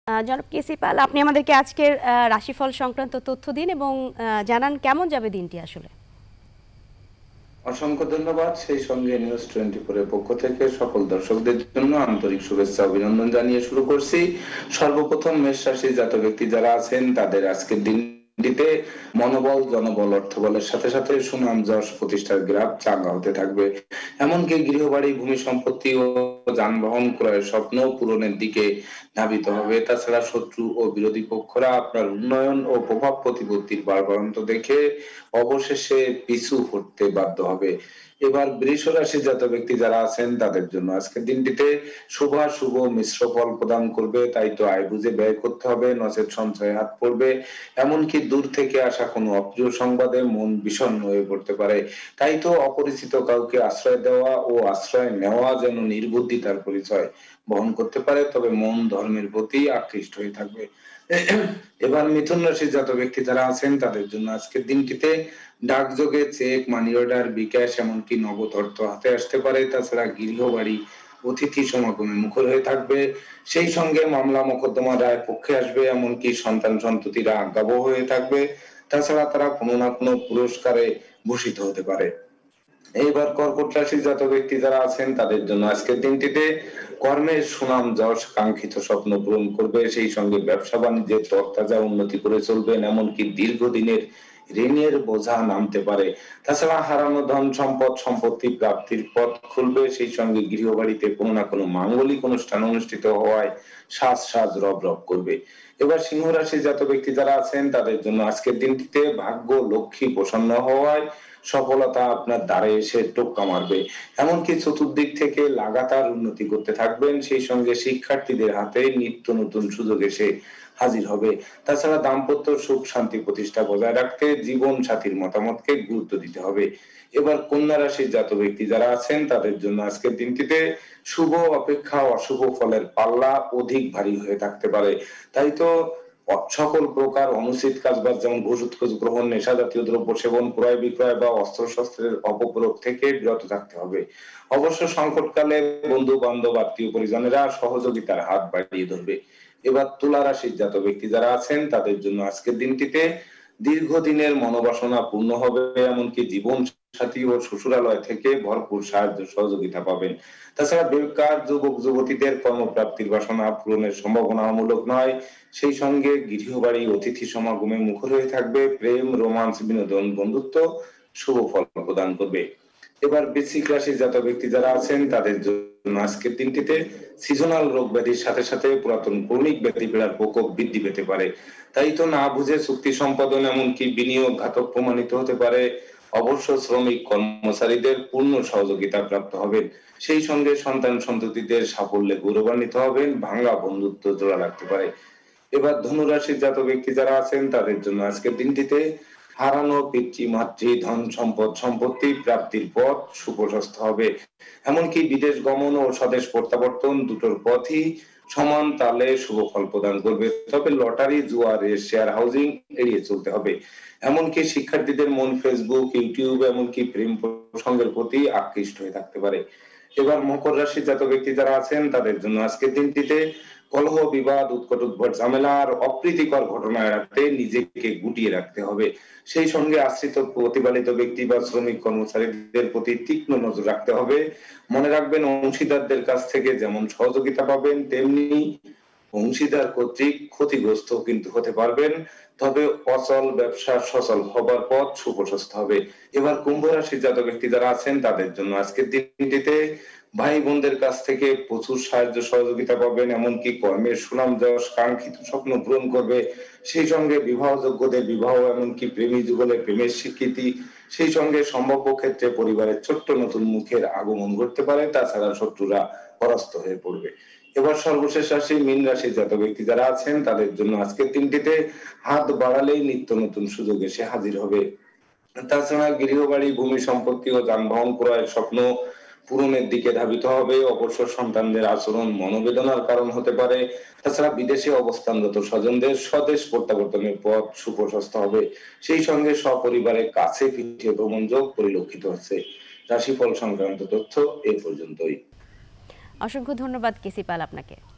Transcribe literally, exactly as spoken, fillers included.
জনাব কেসি পাল, আপনি আমাদেরকে আজকের রাশিফল সংক্রান্ত তথ্য দিন এবং জানান কেমন যাবে দিনটি আসলে। অসংখ্য ধন্যবাদ। সেই সঙ্গে নিউজ টোয়েন্টি ফোর এর পক্ষ থেকে সকল দর্শকদের জন্য আন্তরিক শুভেচ্ছা অভিনন্দন জানিয়ে শুরু করছি। সর্বপ্রথম মেষ রাশির জাতক ব্যক্তি যারা আছেন তাদের আজকের দিনটিতে মনোবল, জনবল, অর্থবলের সাথে সাথে সুনাম যশ প্রতিষ্ঠার গ্রাফ চাঙ্গা হতে থাকবে। এমনকি গৃহবাড়ি, ভূমি সম্পত্তি ও যানবাহন ক্রয়ের স্বপ্ন পূরণের দিকে ধাবিত হবে। তাছাড়া শত্রু ও বিরোধী পক্ষরা আপনার উন্নয়ন ও প্রভাব প্রতিপত্তির বাড়বাড়ন্ত দেখে অবশেষে পিছু হটতে বাধ্য হবে। এবার বৃষ রাশির জাতক ব্যক্তি যারা আছেন তাদের জন্য আজকের দিনটিতে শুভাশুভ মিশ্র ফল প্রদান করবে। তাই তো আয় বুঝে ব্যয় করতে হবে, নচেত সঞ্চয়ে হাত পড়বে। এমনকি দূর থেকে আসা কোনো অপ্রিয় সংবাদে মন বিষণ্ণ হয়ে পড়তে পারে। তাই তো অপরিচিত কাউকে আশ্রয় দেওয়া ও আশ্রয় নেওয়া যেন নির্বুদ্ধিতার পরিচয় বহন করতে পারে, তবে মন ধর্মের প্রতি আকৃষ্ট হয়ে থাকবে। এবার মিথুন রাশির জাতক ব্যক্তি যারা আছেন তাদের জন্য আজকের দিনটিতে ডাকযোগে চেক, মানি অর্ডার, বিকাশ, এমনকি নগদ অর্থ হাতে আসতে পারে। তাছাড়া গৃহবাড়ি, অতিথি সমাগমে মুখর হয়ে থাকবে। সেই সঙ্গে মামলা মোকদ্দমা রায় পক্ষে আসবে, এমনকি সন্তান সন্ততিরা আজ্ঞাবহ হয়ে থাকবে। তাছাড়া তারা কোনো না কোনো পুরস্কারে ভূষিত হতে পারে। এইবার কর্কট রাশির জাতক ব্যক্তি যারা আছেন তাদের জন্য আজকের দিনটিতে কর্মের সুনাম যশ, কাঙ্ক্ষিত স্বপ্ন পূরণ করবে। সেই সঙ্গে ব্যবসা বাণিজ্যের তরতাজা উন্নতি করে চলবেন, এমনকি দীর্ঘদিনের ঋণের বোঝা নামতে পারে। তাছাড়া হারানো ধন সম্পদ সম্পত্তি প্রাপ্তির পথ খুলবে। সেই সঙ্গে গৃহবাড়িতে কোনো না কোনো মাঙ্গলিক অনুষ্ঠান অনুষ্ঠিত হওয়ায় সাজ সাজ রব রব করবে। এবার সিংহ রাশির জাতক ব্যক্তি যারা আছেন তাদের জন্য আজকের দিনটিতে ভাগ্য লক্ষ্মী প্রসন্ন হওয়ায় সফলতা আপনার দ্বারে এসে টোক্কা মারবে। এমনকি চতুর্দিক থেকে লাগাতার উন্নতি করতে থাকবেন। সেই সঙ্গে শিক্ষার্থীদের হাতে নিত্য নতুন সুযোগ এসে হাজির হবে। তাছাড়া দাম্পত্য সুখ শান্তি প্রতিষ্ঠা বজায় রাখতে জীবন সাথীর মতামতকে গুরুত্ব দিতে হবে। এবার কন্যা রাশির জাতক ব্যক্তি যারা আছেন তাদের জন্য আজকের দিনটিতে শুভ অপেক্ষা অশুভ ফলের পাল্লা অধিক ভারী হয়ে থাকতে পারে। তাই তো সকল প্রকার অনুচিত কাজবাজ যেমন ঘুষ ঘুষ গ্রহণ, নেশা জাতীয় দ্রব্য সেবন, ক্রয় বিক্রয় বা অস্ত্র শস্ত্রের অপপ্রয়োগ থেকে বিরত থাকতে হবে। অবশ্য সংকটকালে বন্ধু বান্ধব আত্মীয় পরিজনেরা সহযোগিতার হাত বাড়িয়ে ধরবে। এবার তুলা রাশির জাতক ব্যক্তি যারা আছেন তাদের জন্য আজকের দিনটিতে দীর্ঘদিনের মনোবাসনা পূর্ণ হবে, এমনকি জীবন সাথী ও শ্বশুরালয় থেকে ভরপুর সাহায্য সহযোগিতা পাবেন। তাছাড়া বেকার যুবক যুবতীদের কর্মপ্রাপ্তির বাসনা পূরণের সম্ভাবনামূলক নয়। সেই সঙ্গে গৃহবাড়ি, অতিথি সমাগমে মুখর হয়ে থাকবে। প্রেম, রোমান্স, বিনোদন, বন্ধুত্ব শুভ ফল প্রদান করবে। এবার বৃশ্চিক রাশির জাতক ব্যক্তি যারা আছেন তাদের জন্য আজকের দিনটিতে সিজনাল রোগ ব্যাধির সাথে সাথে পুরাতন ক্রমিক ব্যাধি পীড়ার প্রকোপ বৃদ্ধি পেতে পারে। তাই তো না বুঝে চুক্তি সম্পাদন এমনকি বিনিয়োগ ঘাতক প্রমাণিত হতে পারে। অবশ্য শ্রমিক কর্মচারীদের পূর্ণ সহযোগিতা প্রাপ্ত হবেন। সেই সঙ্গে সন্তান সন্ততিদের সাফল্যে গৌরবান্বিত হবেন, ভাঙ্গা বন্ধুত্ব জোড়া রাখতে পারে। এবার ধনুরাশির জাতক ব্যক্তি যারা আছেন তাদের জন্য আজকের দিনটিতে হারানো পিতৃ মাতৃ ধন সম্পদ সম্পত্তি প্রাপ্তির পথ সুপ্রশস্ত হবে। এমনকি বিদেশ গমন ও স্বদেশ প্রত্যাবর্তন দুটোর পথই সমান তালে শুভ ফল প্রদান করবে। তবে লটারি, জুয়া, রেস, শেয়ার হাউজিং এড়িয়ে চলতে হবে। এমনকি শিক্ষার্থীদের মন ফেসবুক, ইউটিউব, এমনকি প্রেম প্রসঙ্গের প্রতি আকৃষ্ট হয়ে থাকতে পারে। এবার মকর রাশির জাতক ব্যক্তি যারা আছেন তাদের জন্য আজকের দিনটিতে কলহ, বিবাদ, উৎকট উদ্ভট ঝামেলা আর অপ্রীতিকর ঘটনা এড়াতে নিজেকে গুটিয়ে রাখতে হবে। সেই সঙ্গে আশ্রিত প্রতিপালিত ব্যক্তি বা শ্রমিক কর্মচারীদের প্রতি তীক্ষ্ণ নজর রাখতে হবে। মনে রাখবেন অংশীদারদের কাছ থেকে যেমন সহযোগিতা পাবেন তেমনি অংশীদার কর্তৃক ক্ষতিগ্রস্ত কিন্তু হতে পারবেন। তবে অচল ব্যবসা সচল হবার পথ সুপ্রশস্ত হবে। এবার কুম্ভ রাশির জাতক ব্যক্তি যারা আছেন তাদের জন্য আজকের দিনটিতে ভাই বোনদের কাছ থেকে প্রচুর সাহায্য সহযোগিতা পাবেন, এমনকি কর্মের সুনাম যশ কাঙ্ক্ষিত স্বপ্ন পূরণ করবে। সেই সঙ্গে বিবাহযোগ্যদের বিবাহ, এমনকি প্রেমী যুগলে প্রেমের স্বীকৃতি, সেই সঙ্গে সম্ভাব্য ক্ষেত্রে পরিবারের ছোট্ট নতুন মুখের আগমন ঘটতে পারে। তাছাড়া শত্রুরা পরাস্ত হয়ে পড়বে। এবার সর্বশেষ রাশি মীন রাশির জাতক ব্যক্তি যারা আছেন তাদের জন্য আজকের দিনটিতে হাত বাড়ালেই নিত্য নতুন সুযোগ এসে হাজির হবে। তাছাড়া গৃহবাড়ি, ভূমি সম্পত্তি ও যানবাহন ক্রয়ের স্বপ্ন পূরণের দিকে ধাবিত হবে। অবশ্য সন্তানদের আচরণ মনোবেদনার কারণ হতে পারে। তাছাড়া বিদেশে অবস্থানরত স্বজনদের স্বদেশ প্রত্যাবর্তনের পথ সুপ্রশস্ত হবে। সেই সঙ্গে সপরিবারে কাছে পিঠে ভ্রমণ যোগ পরিলক্ষিত হচ্ছে। রাশিফল সংক্রান্ত তথ্য এ পর্যন্তই। অসংখ্য ধন্যবাদ কেসি পাল আপনাকে।